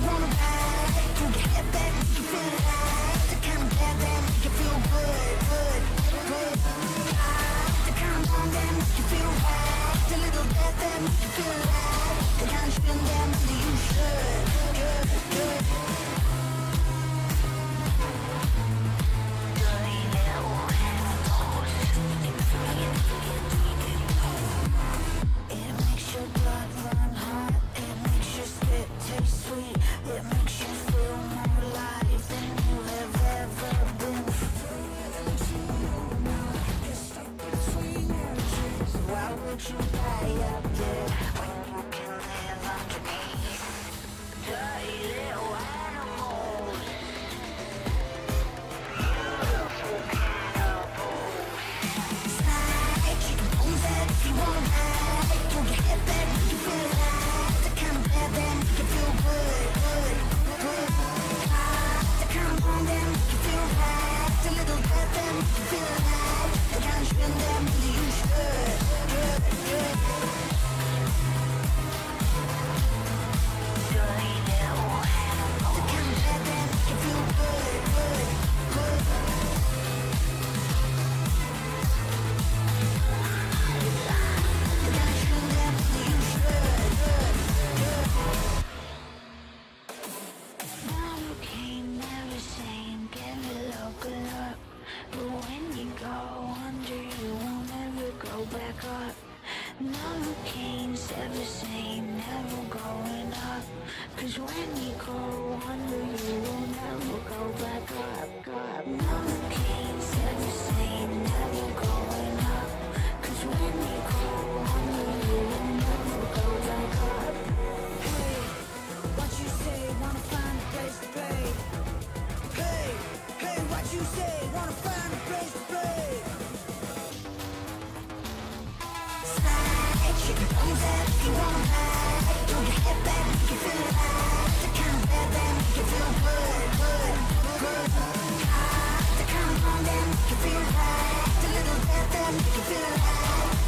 wanna ride. Throw your head back, make you feel alive. The kind of bad that make you feel good, good, good. The kind of one that make you feel right. The little bit that make you feel alive. The kind of spin that maybe you should, good, good. It makes your blood run hot. It makes your spit taste sweet. It makes you feel more alive than you have ever been. So why would you buy up there when you can live underneath? Dirty little animals. Beautiful cannibals. Slide, kick the bones out if you wanna ride. Throw your head back, make you feel alive. The kind of bad that make you feel good, good, good. The kind of one that make you feel right. The little bit that make you feel alive. The kind of spin that maybe you should, good, good. Dirty little animal. The kind of bad that make you feel good, good, good. The kind of spin that maybe you should, good, good. Now you came, never same, give it look, look. But when you go under, you won't ever go back up. Now you came, never same, never going up. 'Cause when you go under, you will never go back up, up. Now you came, never same, never going up. 'Cause when you go under, you will never go back up. Hey, what you say, wanna find a place to play? Hey, hey, what you say, wanna find a place to play? Slide, shake your bones out if you wanna ride. Throw your head back, make you feel alive. The kind of bad that make you feel good, good, good. The kind of one that make you feel right. The little bit that make you feel alive.